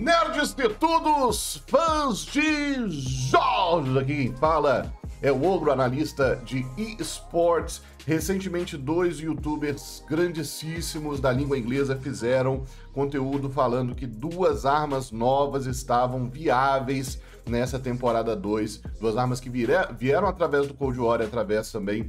Nerds de todos, fãs de jogos, aqui quem fala é o Ogro, analista de eSports. Recentemente, dois youtubers grandíssimos da língua inglesa fizeram conteúdo falando que duas armas novas estavam viáveis nessa temporada 2, duas armas que vieram através do Cold War e através também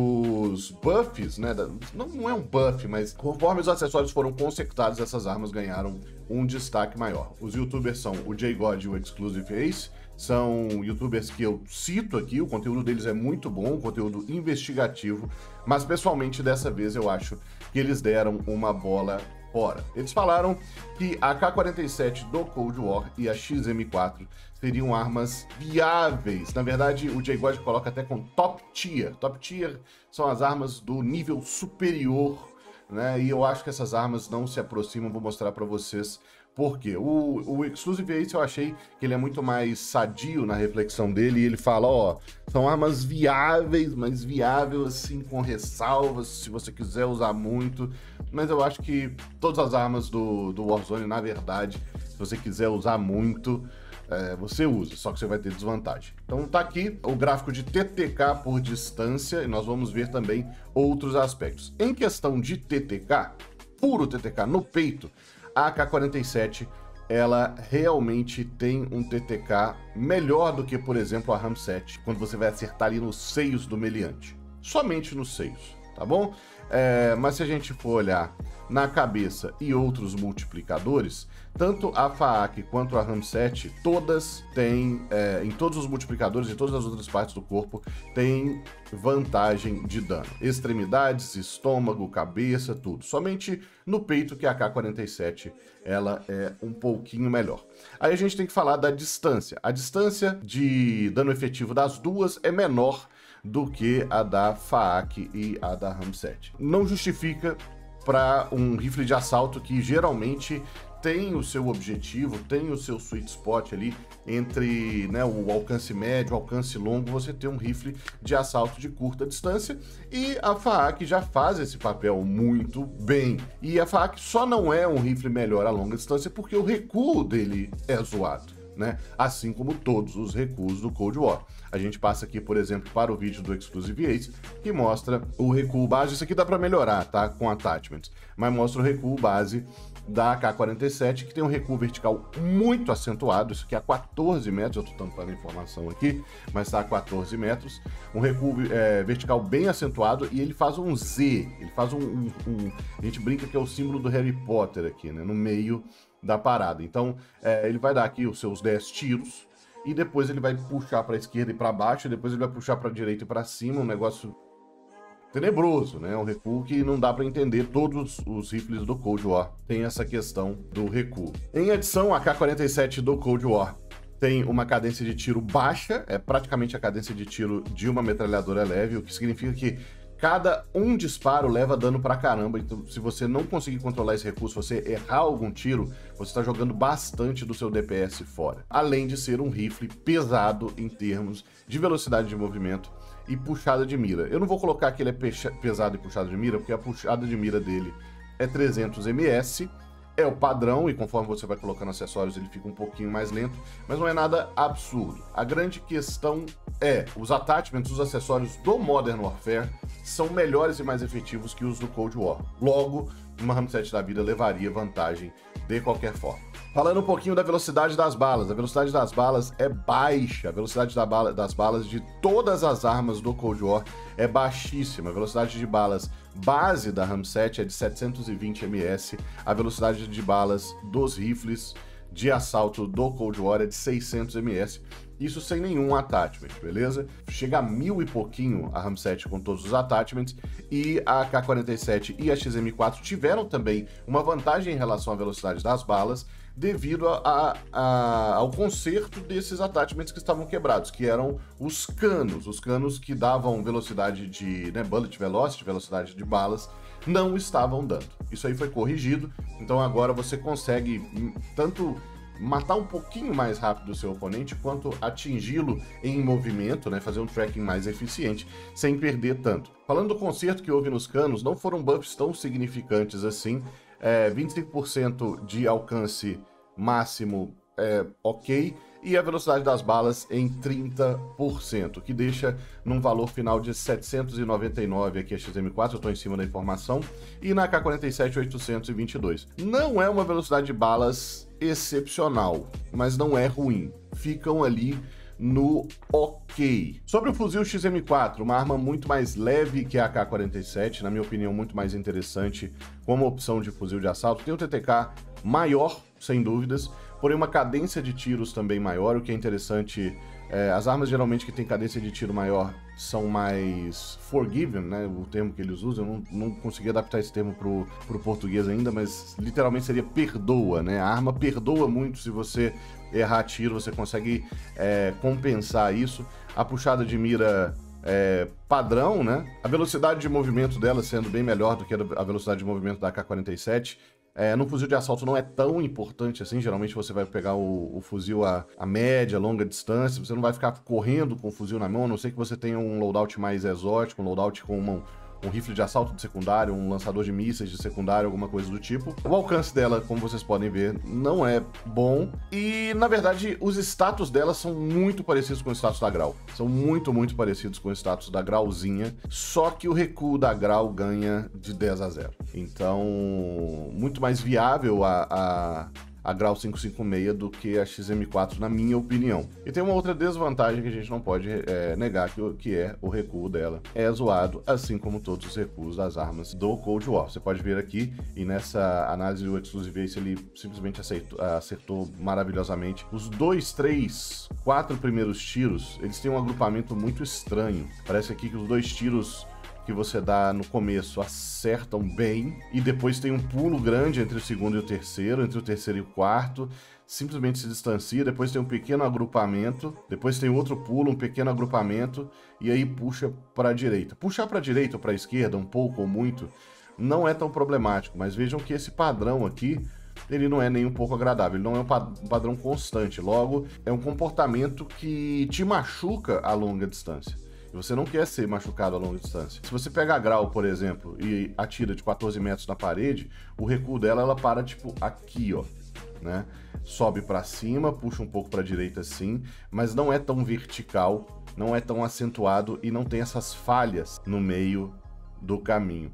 dos buffs, né? Não é um buff, mas conforme os acessórios foram consertados, essas armas ganharam um destaque maior. Os youtubers são o J-God e o Exclusive Ace, são youtubers que eu cito aqui, o conteúdo deles é muito bom, conteúdo investigativo, mas pessoalmente dessa vez eu acho que eles deram uma bola fora. Eles falaram que a K-47 do Cold War e a XM4 seriam armas viáveis. Na verdade, o J-God coloca até com top tier. Top tier são as armas do nível superior, né? E eu acho que essas armas não se aproximam, vou mostrar para vocês por quê. O Exclusive Ace eu achei que ele é muito mais sadio na reflexão dele, e ele fala, ó, são armas viáveis, mas viável assim com ressalvas, se você quiser usar muito, mas eu acho que todas as armas do Warzone, na verdade, se você quiser usar muito, você usa, só que você vai ter desvantagem. Então tá aqui o gráfico de TTK por distância, e nós vamos ver também outros aspectos. Em questão de TTK, puro TTK no peito, a AK-47, ela realmente tem um TTK melhor do que, por exemplo, a RAM-7, quando você vai acertar ali nos seios do meliante. Somente nos seios, tá bom? Mas se a gente for olhar na cabeça e outros multiplicadores, tanto a FAAC quanto a RAM-7, todas têm, em todos os multiplicadores e todas as outras partes do corpo, tem vantagem de dano. Extremidades, estômago, cabeça, tudo. Somente no peito que a AK-47 ela é um pouquinho melhor. Aí a gente tem que falar da distância. A distância de dano efetivo das duas é menor do que a da FAAC e a da RAM-7. Não justifica para um rifle de assalto que geralmente tem o seu objetivo, tem o seu sweet spot ali entre, né, o alcance médio, o alcance longo, você tem um rifle de assalto de curta distância, e a FAAC já faz esse papel muito bem. E a FAAC só não é um rifle melhor a longa distância porque o recuo dele é zoado, né? Assim como todos os recuos do Cold War. A gente passa aqui, por exemplo, para o vídeo do Exclusive Ace, que mostra o recuo base. Isso aqui dá para melhorar, tá? Com attachments. Mas mostra o recuo base da AK-47, que tem um recuo vertical muito acentuado. Isso aqui é a 14 metros, eu tô tampando a informação aqui, mas tá a 14 metros. Um recuo vertical bem acentuado, e ele faz um Z. Ele faz a gente brinca que é o símbolo do Harry Potter aqui, né? No meio da parada. Então, ele vai dar aqui os seus 10 tiros, e depois ele vai puxar para a esquerda e para baixo, e depois ele vai puxar para a direita e para cima, um negócio tenebroso, né? Um recuo que não dá para entender. Todos os rifles do Cold War tem essa questão do recuo. Em adição, a AK-47 do Cold War tem uma cadência de tiro baixa, é praticamente a cadência de tiro de uma metralhadora leve, o que significa que cada um disparo leva dano pra caramba. Então, se você não conseguir controlar esse recurso, você errar algum tiro, você está jogando bastante do seu DPS fora. Além de ser um rifle pesado em termos de velocidade de movimento e puxada de mira. Eu não vou colocar que ele é pesado e puxada de mira, porque a puxada de mira dele é 300 ms, é o padrão, e conforme você vai colocando acessórios ele fica um pouquinho mais lento, mas não é nada absurdo. A grande questão é, os attachments, os acessórios do Modern Warfare são melhores e mais efetivos que os do Cold War. Logo, uma RAM-7 da vida levaria vantagem de qualquer forma. Falando um pouquinho da velocidade das balas, a velocidade das balas é baixa, a velocidade das balas de todas as armas do Cold War é baixíssima. A velocidade de balas base da RAM-7 é de 720 ms, a velocidade de balas dos rifles de assalto do Cold War é de 600 ms, isso sem nenhum attachment, beleza? Chega a 1000 e pouquinho a RAM-7 com todos os attachments, e a AK-47 e a XM4 tiveram também uma vantagem em relação à velocidade das balas, devido ao conserto desses attachments que estavam quebrados, que eram os canos que davam velocidade de, né, bullet velocity, velocidade de balas, não estavam dando. Isso aí foi corrigido, então agora você consegue tanto matar um pouquinho mais rápido o seu oponente, quanto atingi-lo em movimento, né, fazer um tracking mais eficiente, sem perder tanto. Falando do conserto que houve nos canos, não foram buffs tão significantes assim, 25% de alcance máximo ok, e a velocidade das balas em 30%, que deixa num valor final de 799 aqui a XM4, eu estou em cima da informação, e na AK-47 822. Não é uma velocidade de balas excepcional, mas não é ruim, ficam ali no ok. Sobre o fuzil XM4, uma arma muito mais leve que a AK-47, na minha opinião muito mais interessante como opção de fuzil de assalto, tem o TTK maior, sem dúvidas, porém uma cadência de tiros também maior, o que é interessante. As armas geralmente que tem cadência de tiro maior são mais forgiven, né, o termo que eles usam, eu não consegui adaptar esse termo pro português ainda, mas literalmente seria perdoa, né, a arma perdoa muito se você errar tiro, você consegue compensar isso. A puxada de mira padrão, né, a velocidade de movimento dela sendo bem melhor do que a velocidade de movimento da AK-47, no fuzil de assalto não é tão importante assim, geralmente você vai pegar o fuzil a média, longa distância, você não vai ficar correndo com o fuzil na mão, a não ser que você tenha um loadout mais exótico, um loadout com um rifle de assalto de secundário, um lançador de mísseis de secundário, alguma coisa do tipo. O alcance dela, como vocês podem ver, não é bom. E, na verdade, os status dela são muito parecidos com o status da Grau. São muito, muito parecidos com o status da Grauzinha. Só que o recuo da Grau ganha de 10-0. Então, muito mais viável a Grau 556 do que a XM4, na minha opinião. E tem uma outra desvantagem que a gente não pode negar, que é o recuo dela. É zoado, assim como todos os recuos das armas do Cold War. Você pode ver aqui, e nessa análise o Exclusive Ace, ele simplesmente acertou maravilhosamente. Os 2, 3, 4 primeiros tiros, eles têm um agrupamento muito estranho. Parece aqui que os 2 tiros que você dá no começo acertam bem, e depois tem um pulo grande entre o segundo e o terceiro, entre o terceiro e o quarto, simplesmente se distancia, depois tem um pequeno agrupamento, depois tem outro pulo, um pequeno agrupamento, e aí puxa para a direita. Puxar para a direita ou para a esquerda, um pouco ou muito, não é tão problemático, mas vejam que esse padrão aqui, ele não é nem um pouco agradável, ele não é um padrão constante, logo é um comportamento que te machuca a longa distância. Você não quer ser machucado a longa distância. Se você pega a Grau, por exemplo, e atira de 14 metros na parede, o recuo dela, ela para tipo aqui, ó, né? Sobe para cima, puxa um pouco para a direita assim, mas não é tão vertical, não é tão acentuado e não tem essas falhas no meio do caminho.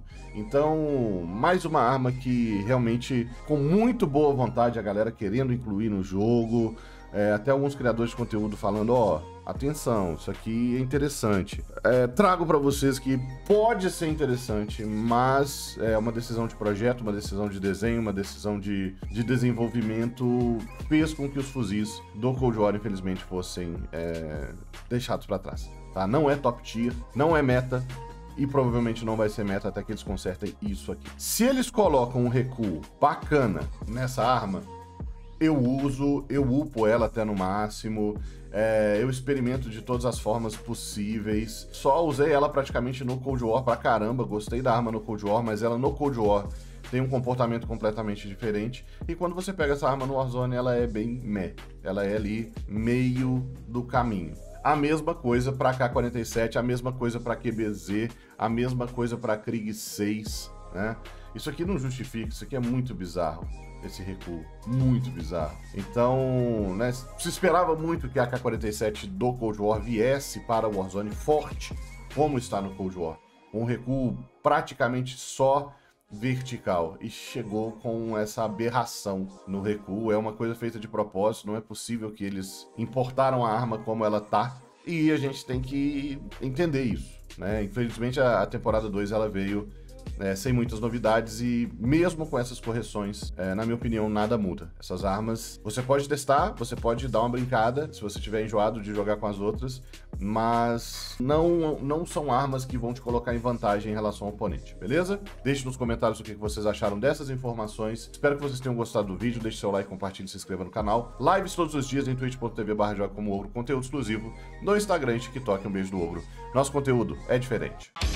Então, mais uma arma que realmente, com muito boa vontade, a galera querendo incluir no jogo, até alguns criadores de conteúdo falando, ó, atenção, isso aqui é interessante. Trago para vocês que pode ser interessante, mas é uma decisão de projeto, uma decisão de desenho, uma decisão de desenvolvimento fez com que os fuzis do Cold War, infelizmente, fossem deixados para trás. Tá? Não é top tier, não é meta, e provavelmente não vai ser meta até que eles consertem isso aqui. Se eles colocam um recuo bacana nessa arma, eu upo ela até no máximo, eu experimento de todas as formas possíveis. Só usei ela praticamente no Cold War pra caramba, gostei da arma no Cold War, mas ela no Cold War tem um comportamento completamente diferente. E quando você pega essa arma no Warzone, ela é bem meh, ela é ali meio do caminho. A mesma coisa para K-47, a mesma coisa para QBZ, a mesma coisa para Krig 6, né? Isso aqui não justifica, isso aqui é muito bizarro, esse recuo, muito bizarro. Então, né, se esperava muito que a AK-47 do Cold War viesse para o Warzone forte, como está no Cold War, um recuo praticamente só vertical, e chegou com essa aberração no recuo. É uma coisa feita de propósito, não é possível que eles importaram a arma como ela tá, e a gente tem que entender isso, né? Infelizmente a temporada 2 ela veio sem muitas novidades, e mesmo com essas correções, na minha opinião, nada muda. Essas armas, você pode testar, você pode dar uma brincada, se você estiver enjoado de jogar com as outras, mas não são armas que vão te colocar em vantagem em relação ao oponente, beleza? Deixe nos comentários o que vocês acharam dessas informações. Espero que vocês tenham gostado do vídeo, deixe seu like, compartilhe, se inscreva no canal. Lives todos os dias em twitch.tv/jogacomoogro, conteúdo exclusivo no Instagram e TikTok. Um beijo do Ogro. Nosso conteúdo é diferente.